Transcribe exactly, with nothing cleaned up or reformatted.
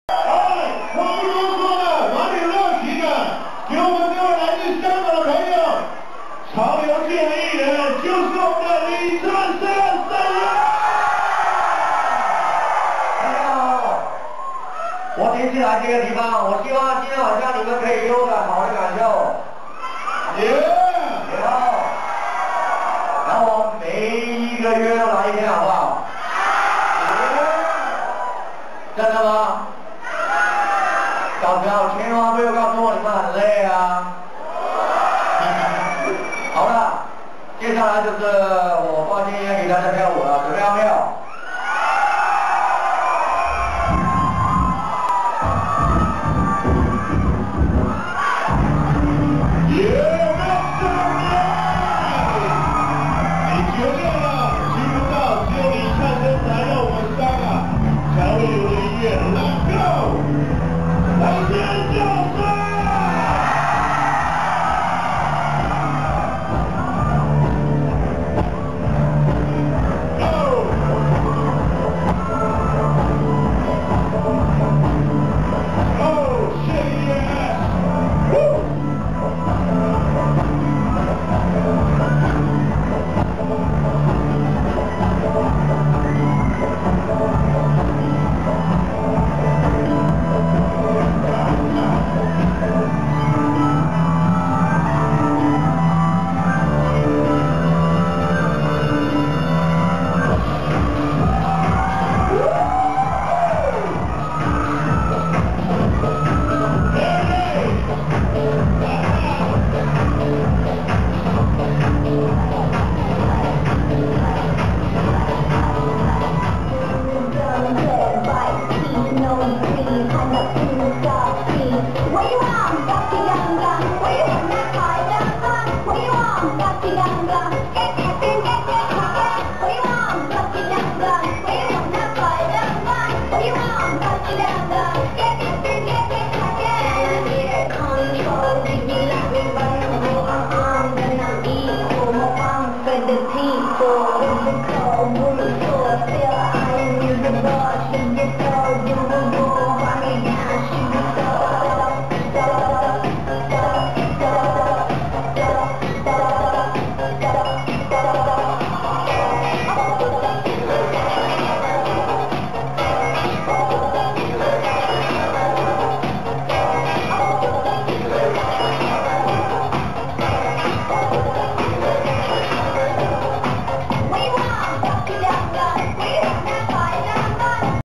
哎，我不多说了，把你热情的给我们这位来自香港的朋友，潮流界的艺人，就是我们的李灿森森人。 大家好，我第一次来这个地方，我希望今天晚上你们可以给我个好的感受。 耶！ 好，然后每一个月都来一天，好不好？真的吗？到时候千万不要告诉我你们很累啊！好了，接下来就是我放音乐给大家跳舞了，准备好没有？ 耶！你绝对了，知不道只有李灿森来到我们香港才会有的音乐 ，Let's go！ 来天就是。 What do you want?